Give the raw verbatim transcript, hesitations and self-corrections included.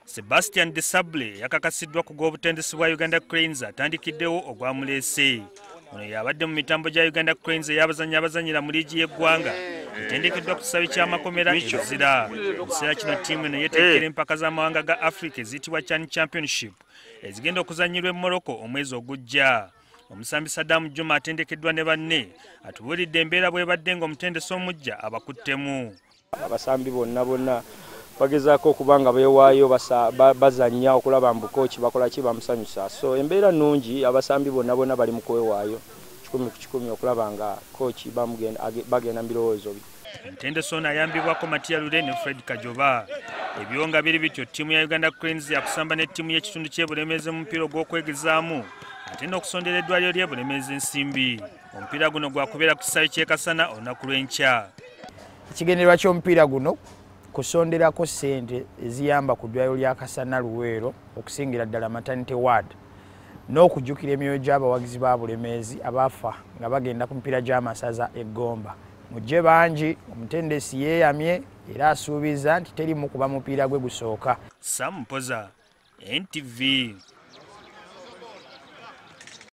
Sebastian de Sable yakakasidwa ku gw'obutendesi bwa Uganda Cranes atandikiddewo ogwamuleese. Ono yabadde mu mitambo gya Uganda Cranes ey'abazannyi abazannyira mu liigi y'eggwanga etendekeddwa ku kisabi ky'amakomera ebizira. Mu kiseera kino ttiimu eno yeeteekera empaka z'amawanga ga Africa eziyitibwa Chan Championship ezigenda okuzannyirwa e Morocco omwezi ogujja. Omusambi Saddam Juma atendekeddwa ne banne atubuulidde embeera bw'ebadde ng'omutendesi omuggya abakuttemu. Abasambi bonna bonna bagezaako okuba nga beewaayo bazannya okulaba mbu kooki bakola ki bamusanyusa. So embeera nnungi, abasambi bonna bonna bali mu kwewaayo kikumi ku kikumi okulaba nga kooki bagenda mu birowoozo bye. Omutendesi ono ayambibwako Mattia Lure ne Fred Kajoba. Ebyo nga biri bityo ttiimu ya Uganda Cranes yakusamba ne ttiimu y'ekitundu ky'ebulemeezi mu mupiira ogw'okwegezaamu ate n'okusondera eddwaliro ly'ebulemeezi ensimbi. Omupiira guno gwakubeera ku kisabi ky'e Kasana olunaku lw'enkya. Ekigendererwa ky'omupiira guno kusonderako ssente eziyamba ku ddwaliro lya Kasana Luweero okusingira ddala maternity ward n'okujjukira emyoyo gy'abawagizi ba bulemeezi abaafa nga bagenda ku mipiira gy'amasaza e Gomba. Mujje bangi, omutendesi yeeyamye era asuubiza nti terimu kuba mupiira gwe gusooka. Sam Mpoza, N T V.